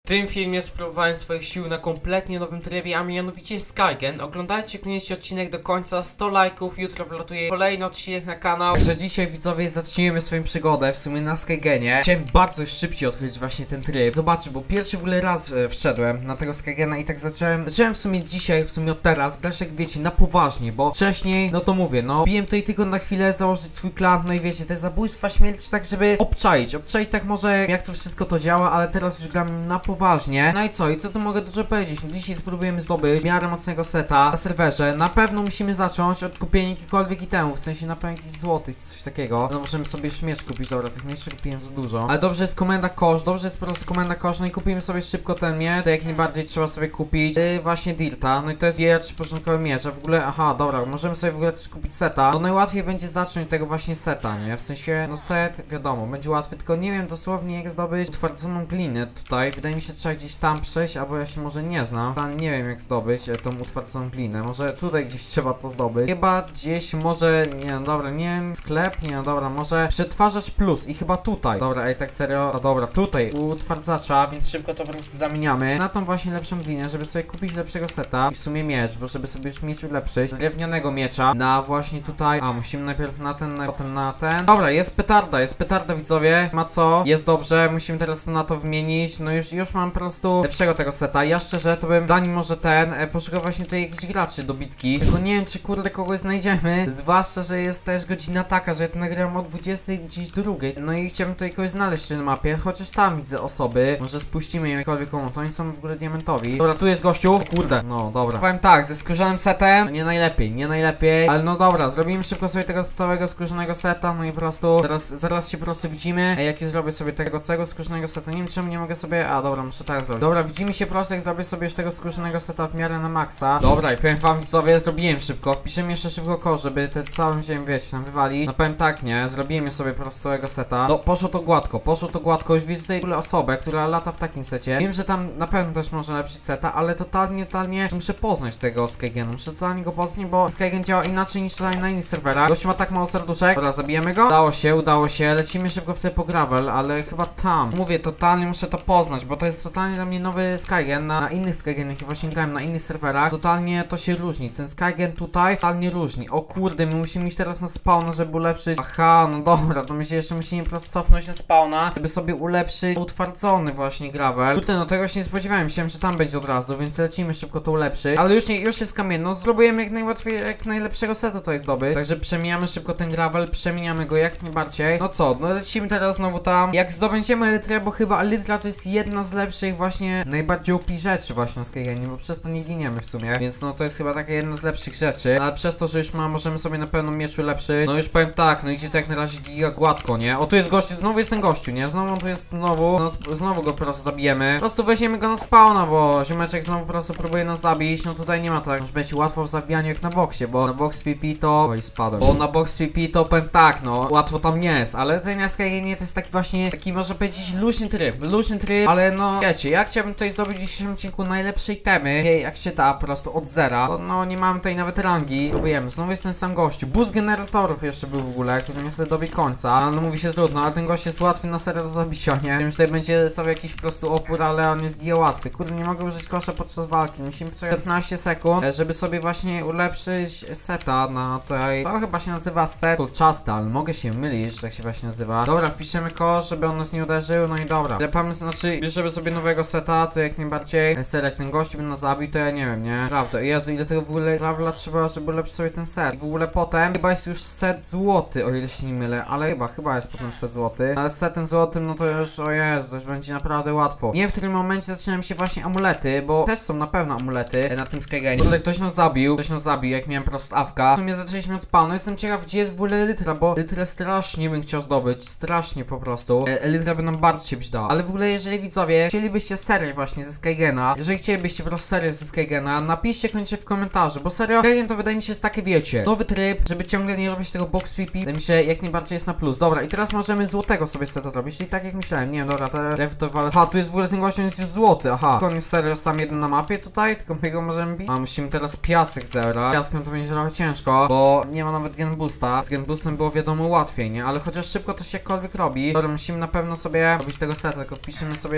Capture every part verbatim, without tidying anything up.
tym filmie spróbowałem swoich sił na kompletnie nowym trybie, a mianowicie Skygen. Oglądajcie koniecznie odcinek do końca, sto lajków, jutro wlatuje kolejny odcinek na kanał. Także dzisiaj widzowie zaczniemy swoją przygodę w sumie na Skygenie. Chciałem bardzo szybciej odkryć właśnie ten tryb. Zobaczcie, bo pierwszy w ogóle raz e, wszedłem na tego Skygena i tak zacząłem, zacząłem w sumie dzisiaj, w sumie od teraz, grać jak wiecie, na poważnie, bo wcześniej, no to mówię, no biłem tutaj tylko na chwilę założyć swój klan, no i wiecie, te zabójstwa, śmierć, tak żeby obczaić, obczaić tak może jak to wszystko to działa, ale teraz już gram na poważnie. No i co? I co tu mogę dużo powiedzieć? No dzisiaj spróbujemy zdobyć w miarę mocnego seta na serwerze. Na pewno musimy zacząć od kupienia jakichkolwiek itemów, w sensie na pewno jakichś złotych, coś takiego. No możemy sobie już miecz kupić, dobra, tych mieczów kupiłem za dużo. Ale dobrze jest komenda kosz, dobrze jest po prostu komenda kosz, no i kupimy sobie szybko ten miecz, to jak najbardziej trzeba sobie kupić yy, właśnie dirta, no i to jest pierwszy początkowy miecz, a w ogóle, aha, dobra, możemy sobie w ogóle też kupić seta, bo najłatwiej będzie zacząć tego właśnie seta, nie? W sensie, no set, wiadomo, będzie łatwy, tylko nie wiem dosłownie jak zdobyć utwardzoną glinę tutaj, wydaje mi się, trzeba gdzieś tam przejść, albo ja się może nie znam, tam nie wiem jak zdobyć e, tą utwardzoną glinę, może tutaj gdzieś trzeba to zdobyć, chyba gdzieś, może, nie no dobra, nie wiem, sklep, nie no dobra, może przetwarzacz plus i chyba tutaj, dobra, ej, tak serio, a dobra, tutaj utwardzacza, więc szybko to po prostu zamieniamy na tą właśnie lepszą glinę, żeby sobie kupić lepszego seta i w sumie miecz, bo żeby sobie już mieć ulepszyć z drewnianego miecza na właśnie tutaj, a musimy najpierw na ten, potem na ten, dobra, jest petarda, jest petarda widzowie, ma co, jest dobrze, musimy teraz to na to wymienić, no już, już mam po prostu lepszego tego seta, ja szczerze to bym, zanim może ten, e, poszukał właśnie tutaj jakichś graczy do bitki, tylko nie wiem czy kurde kogoś znajdziemy, zwłaszcza, że jest też godzina taka, że ja to nagrałem o dwudziestej gdzieś drugiej, no i chciałbym tutaj kogoś znaleźć na mapie, chociaż tam widzę osoby, może spuścimy jakkolwiek komu, to oni są w ogóle diamentowi, dobra, tu jest gościu, o kurde, no dobra, powiem tak, ze skórzanym setem, no, nie najlepiej, nie najlepiej, ale no dobra, zrobimy szybko sobie tego całego skórzanego seta, no i po prostu, zaraz, zaraz się po prostu widzimy, a jak już zrobię sobie tego całego skórzanego seta, nie wiem czemu nie mogę sobie, a dobra, muszę tak zrobić, dobra, widzimy się po prostu jak zrobię sobie już tego skórzanego seta w miarę na maksa, dobra i powiem wam widzowie, zrobiłem szybko, wpiszemy jeszcze szybko kod, żeby te całą ziemię, wiecie, nam wywalić, no powiem tak, nie, zrobimy sobie po prostu całego seta, no poszło to gładko, poszło to gładko, już widzę tutaj w ogóle osobę, która lata w takim secie, wiem, że tam na pewno też można lepszyć seta, ale totalnie, totalnie muszę poznać tego Skygena, muszę totalnie go poznać, bo Skygen działa inaczej niż tutaj na innych serwerach, gość ma tak mało serduszek, dobra, zabijemy go, udało się, udało się, lecimy szybko w typu gravel, ale chyba tam, mówię, totalnie muszę to poznać, bo to jest totalnie dla mnie nowy Skygen, na, na innych Skygenach, właśnie grałem na innych serwerach, totalnie to się różni, ten Skygen tutaj totalnie różni, o kurde, my musimy iść teraz na spawna, żeby ulepszyć, aha, no dobra, to my się jeszcze musimy po prostu cofnąć na spawna, żeby sobie ulepszyć utwardzony właśnie gravel, kurde, no tego się nie spodziewałem, myślałem, że tam będzie od razu, więc lecimy szybko to ulepszyć, ale już nie, już jest kamienno, spróbujemy jak najłatwiej, jak najlepszego seta to jest zdobyć, także przemieniamy szybko ten gravel, przemieniamy go jak najbardziej, no co, no lecimy teraz znowu tam, jak zdobędziemy elytrę, bo chyba elytra to jest jedna z lepszych właśnie, najbardziej O P rzeczy właśnie na Skygenie, bo przez to nie giniemy w sumie, więc no to jest chyba taka jedna z lepszych rzeczy, ale przez to, że już ma, możemy sobie na pewno miecz ulepszyć, no już powiem tak, no idzie to jak na razie giga gładko, nie, o tu jest gościu, znowu jest ten gościu, nie, znowu tu jest znowu, no, znowu go po prostu zabijemy, po prostu weźmiemy go na spawna, bo ziomeczek znowu po prostu próbuje nas zabić, no tutaj nie ma tak, że będzie łatwo w zabijaniu jak na boksie, bo na box P P to, oj spadłem, bo na box P P to powiem tak, no, łatwo tam nie jest, ale tutaj na Skygenie to jest taki właśnie, taki można powiedzieć luźny tryb, luźny tryb, ale no, wiecie, ja chciałbym tutaj zdobyć w dzisiejszym odcinku najlepszej temy, jak się da, po prostu od zera, to, no nie mamy tutaj nawet rangi, próbujemy, znowu jest ten sam gościu, boost generatorów jeszcze był w ogóle, który niestety dobi końca, ale no mówi się trudno, ale ten gość jest łatwy na serio do zabicia, nie? Wiem, że tutaj będzie stawiał jakiś po prostu opór, ale on jest giga łatwy, kurde, nie mogę użyć kosza podczas walki, musimy poczekać piętnaście sekund, żeby sobie właśnie ulepszyć seta na tutaj, to chyba się nazywa set Chastal, mogę się mylić, że tak się właśnie nazywa, dobra, wpiszemy kosz, żeby on nas nie uderzył, no i dobra, ale pomysł, znaczy, bierzemy sobie nowego seta, to jak najbardziej, ser, jak ten gość by nas zabił, to ja nie wiem, nie? Prawda, Jezu, ile tego w ogóle gravela trzeba, żeby ulepszyć sobie ten set, i w ogóle potem, chyba jest już set złoty, o ile się nie mylę, ale chyba, chyba jest potem set złoty, ale z setem złotym, no to już, o Jezu, to już będzie naprawdę łatwo. Nie wiem, w którym momencie zaczynają się właśnie amulety, bo też są na pewno amulety na tym Skygenie. W ogóle ktoś nas zabił, ktoś nas zabił, jak miałem prosto awka. W sumie zaczęliśmy od spawnu, jestem ciekaw, gdzie jest w ogóle elytra, bo elytrę strasznie bym chciał zdobyć, strasznie po prostu. E, elytra by nam bardzo się być dała, ale w ogóle jeżeli widzowie chcielibyście serię właśnie ze Skygena, jeżeli chcielibyście po prostu serię ze Skygena, napiszcie koniecznie w komentarzu, bo serio, Skygen to wydaje mi się jest takie, wiecie, nowy tryb, żeby ciągle nie robić tego box P P, wydaje mi się jak najbardziej jest na plus. Dobra, i teraz możemy złotego sobie seta zrobić, czyli tak jak myślałem, nie wiem, dobra, to ref to wale. Aha, tu jest w ogóle ten gościu jest już złoty, aha. To on jest serio sam jeden na mapie tutaj, tylko my go możemy bić. A musimy teraz piasek zebrać. Piaskiem to będzie trochę ciężko, bo nie ma nawet gen boosta. Z gen boostem było wiadomo łatwiej, nie? Ale chociaż szybko to się jakkolwiek robi. Dobra, musimy na pewno sobie robić tego seta, tylko wpiszemy sobie jeszcze kod,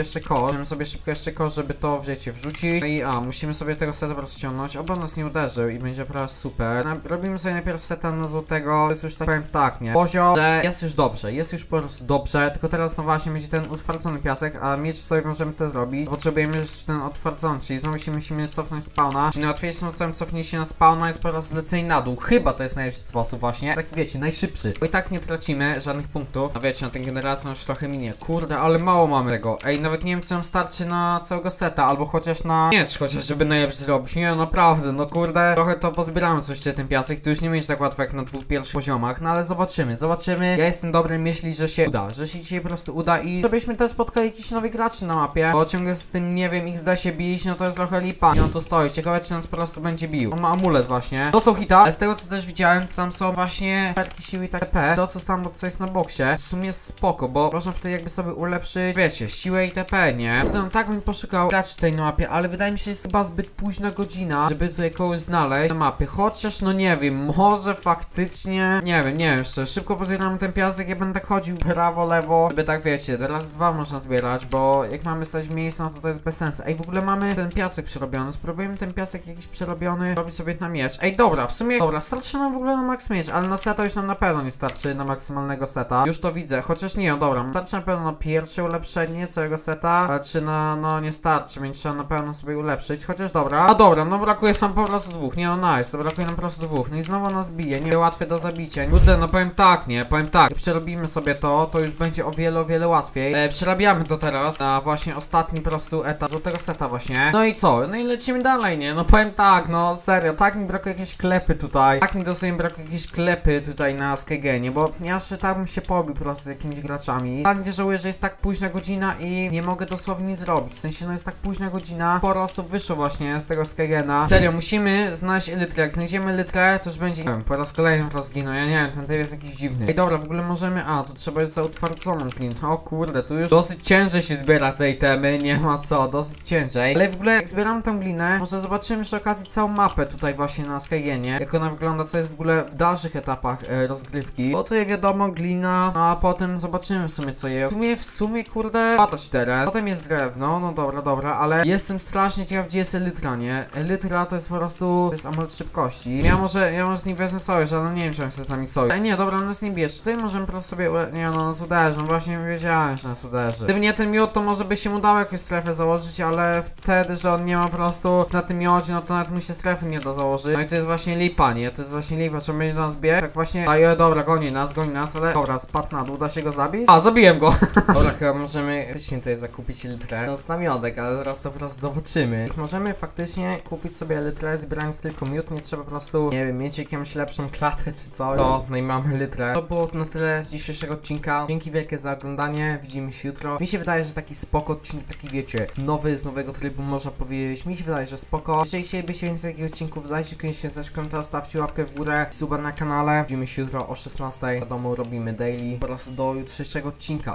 Musimy sobie szybko jeszcze kosz, żeby to wiecie wrzucić. No i a, musimy sobie tego seta rozciągnąć, oby on nas nie uderzył i będzie po raz super. Na, robimy sobie najpierw seta na złotego. To jest już tak powiem tak, nie? Poziom, że jest już dobrze, jest już po prostu dobrze. Tylko teraz no właśnie będzie ten utwardzony piasek, a mieć sobie możemy to zrobić. Potrzebujemy jeszcze ten utwardzony, czyli znowu się musimy cofnąć spawna. Czyli najłatwiejszym sposobem cofnięcie się na spawna jest po raz zlecenie na dół. Chyba to jest najlepszy sposób właśnie. Tak wiecie, najszybszy. Bo i tak nie tracimy żadnych punktów. A wiecie, na ten generator już trochę minie. Kurde, ale mało mamy tego. Ej, nawet nie wiem, czy nam starczy na całego seta, albo chociaż na miecz, chociaż żeby najlepszy zrobić. Nie, naprawdę, no kurde, trochę to pozbieramy coś ten piasek. To już nie będzie tak łatwo jak na dwóch pierwszych poziomach, no ale zobaczymy, zobaczymy. Ja jestem dobry myśli, że się uda, że się dzisiaj po prostu uda i żebyśmy też spotkali jakiś nowy graczy na mapie, bo ciągle z tym, nie wiem, X D się bić, no to jest trochę lipa. I on tu stoi, ciekawe czy nas po prostu będzie bił. On ma amulet właśnie. To są hita, ale z tego co też widziałem, to tam są właśnie perki siły i tak p. To co samo co jest na boksie, w sumie jest spoko, bo można wtedy jakby sobie ulepszyć, wiecie, siłę i t p, nie? No, tak bym poszukał graczy tej na mapie, ale wydaje mi się, że jest chyba zbyt późna godzina, żeby tutaj kogoś znaleźć na mapie. Chociaż no nie wiem, może faktycznie, nie wiem, nie wiem, jeszcze szybko pozbieramy ten piasek, ja będę tak chodził prawo, lewo, żeby tak wiecie, raz dwa można zbierać, bo jak mamy stać w miejscu, no to to jest bez sensu. Ej, w ogóle mamy ten piasek przerobiony, spróbujemy ten piasek jakiś przerobiony, robić sobie na miecz. Ej, dobra, w sumie, dobra, starczy nam w ogóle na max miecz, ale na seta już nam na pewno nie starczy, na maksymalnego seta. Już to widzę, chociaż nie, no dobra, starczy na pewno na pierwsze ulepszenie całego seta, ale czy na, no nie starczy, więc trzeba na pewno sobie ulepszyć, chociaż dobra. A dobra, no brakuje nam po prostu dwóch, nie no nice, to brakuje nam po prostu dwóch, no i znowu nas bije, nie łatwe do zabicia. Kurde, no powiem tak, nie, powiem tak, jak przerobimy sobie to, to już będzie o wiele, o wiele łatwiej. E, przerabiamy to teraz na właśnie ostatni po prostu etap złotego seta właśnie. No i co? No i lecimy dalej, nie? No powiem tak, no serio, tak mi brakuje jakieś klepy tutaj, tak mi dosłownie brakuje jakieś klepy tutaj na Skygenie, bo ja jeszcze tak bym się pobił po prostu z jakimiś graczami. Tak nie żałuję, że jest tak późna godzina i nie mogę dosłownie nic zrobić, w sensie no jest tak późna godzina, sporo osób wyszło właśnie z tego Skygena. Serio, musimy znaleźć elytrę, jak znajdziemy elytrę, to już będzie, nie wiem, po raz kolejny rozginął, ja nie wiem, ten typ jest jakiś dziwny. Ej, dobra, w ogóle możemy, a, to trzeba jest za utwardzoną klint, o kurde, tu już dosyć ciężej się zbiera tej temy, nie ma co, dosyć ciężej. Ale w ogóle jak zbieramy tę glinę, może zobaczymy przy okazji całą mapę tutaj właśnie na Skygenie, jak ona wygląda, co jest w ogóle w dalszych etapach e, rozgrywki. Bo tutaj wiadomo, glina, a potem zobaczymy w sumie co jest. W sumie, w sumie, kurde, latać teren. Potem jest drewno, no dobra, dobra, ale jestem strasznie ciekaw, gdzie jest elytra, nie? Elytra to jest po prostu, to jest amulet szybkości. Ja może, ja może z nim wezmę sojusz, ale nie wiem, czy on chce z nami sojusz. Ej, nie, dobra, on nas nie bierze. Tutaj możemy po prostu sobie, ule... nie, no nas uderzy, no właśnie wiedziałem, że nas uderzy. Gdyby nie ten miód, to może by się mu dało jakąś strefę założyć, ale wtedy, że on nie ma po prostu na tym miodzie, no to nawet mu się strefy nie da założyć. No i to jest właśnie lipa, nie? To jest właśnie lipa, czy będzie do nas biegł? Tak właśnie, daje, dobra, goni nas, goni nas, ale dobra, spadł na dół, da się go zabić? A, zabiłem go! Dobra, chyba możemy faktycznie tutaj zakupić litrę. To jest namiodek, ale zaraz to po prostu zobaczymy. Możemy faktycznie kupić sobie litrę, zbierając tylko miód, nie trzeba po prostu, nie wiem, mieć jakąś lepszą klatę czy coś. To, no i mamy litrę. To było na tyle z dzisiejszego odcinka. Dzięki wielkie za oglądanie, widzimy się jutro. Mi się wydaje, że taki spoko odcinek, taki wiecie, nowy, z nowego trybu można powiedzieć. Mi się wydaje, że spoko. Jeżeli chcielibyście więcej takich odcinków, dajcie koniecznie coś w komentarzu, stawcie łapkę w górę, suba na kanale. Widzimy się jutro o szesnastej. Wiadomo, robimy daily po prostu do jutrzejszego odcinka.